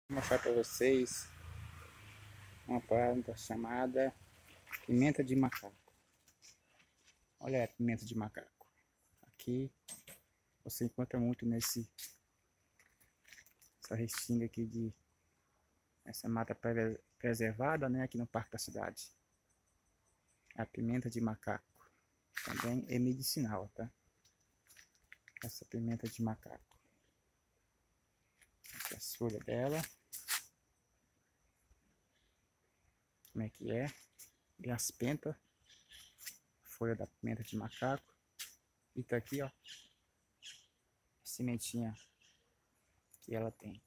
Vou mostrar para vocês uma planta chamada pimenta de macaco. Olha a pimenta de macaco. Aqui você encontra muito essa restinga aqui de essa mata preservada, né, aqui no Parque da Cidade. A pimenta de macaco também é medicinal, tá? Essa pimenta de macaco. Aqui as folhas dela. Como é que é? E as pentas. Folha da pimenta de macaco. E tá aqui, ó. A sementinha que ela tem.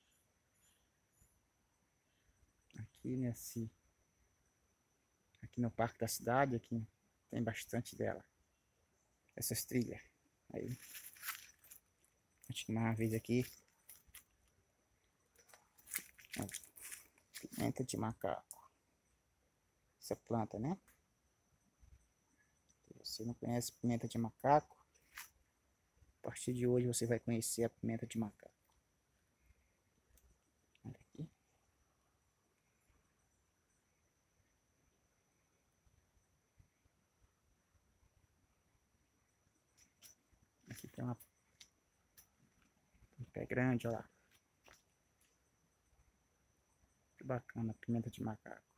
Aqui no Parque da Cidade, aqui tem bastante dela. Essas trilhas. Aí, acho que mais uma vez aqui. Ó, pimenta de macaco. Essa planta, né? Se você não conhece pimenta de macaco, a partir de hoje você vai conhecer a pimenta de macaco. Olha aqui. Aqui tem um pé grande, olha lá. Que bacana, pimenta de macaco.